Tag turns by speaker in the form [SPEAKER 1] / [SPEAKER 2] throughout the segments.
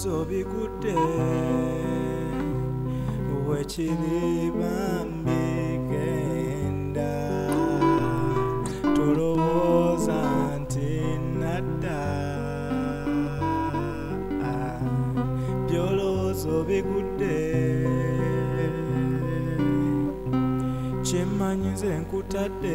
[SPEAKER 1] Byolowoozo bigudde wekiri bambi genda tolowooza nti nadda byolowoozo bigudde kyemmanyi nze nkutadde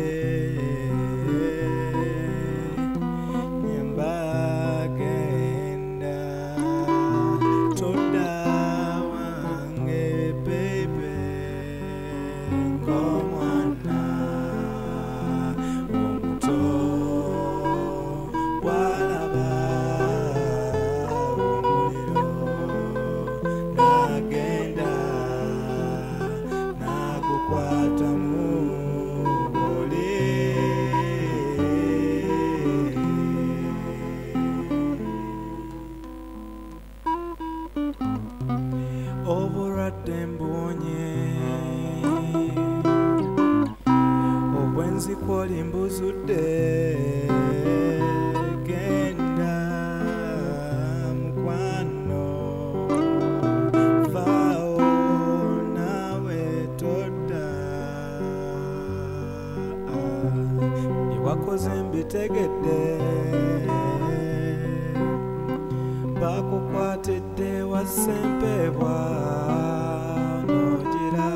[SPEAKER 1] obulwadde mbonye obwenzi kwoli mbuzudde genda mukwano vaawo nawe todda byewakoze mbitegedde bakukwatidde wasempebwa nogira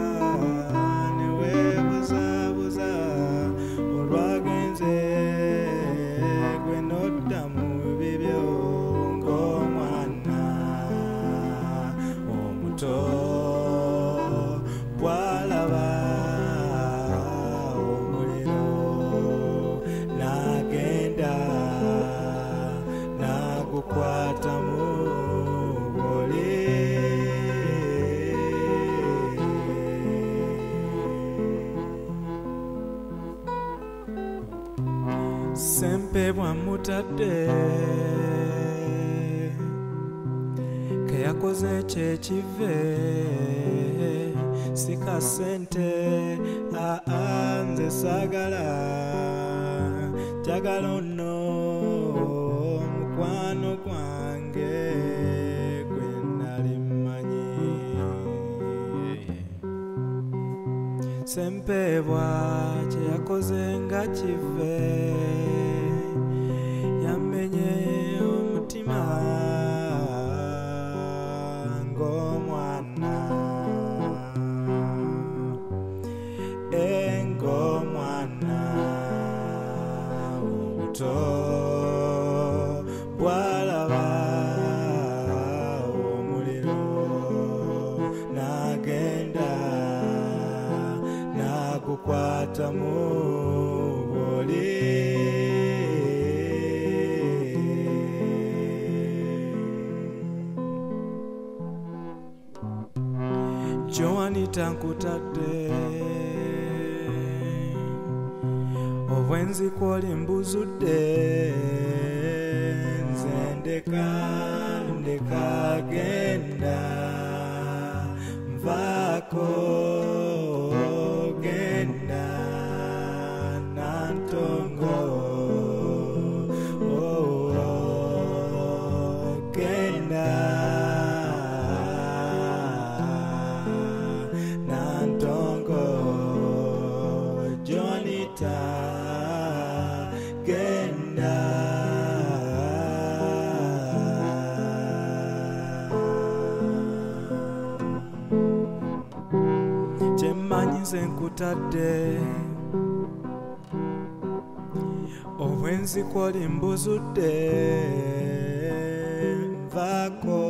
[SPEAKER 1] neweebuzabuza olwagenze gwe nodda mu bibyo ng'omwana omuto bw'alaba omuliro n'agenda n'agukwata mu bole sempebwa mutadde ke yakoze kyekive sika sente nze saagala njagala ono mukwano gwange gwe nali mmanyi sempebwa kye yakoze nga kive yamenye omutima ng'omwana ng'omwana omuto bw'alaba omuliro n'agenda n'agukwata mu bole Joanita nkutadde obwenzi kwoli mbuzudde nze ndeka genda nvaako genda Nantongo genda Nantongo Joanita genda kyemmanyi nze nkutadde obwenzi kwoli mbuzudde nvaako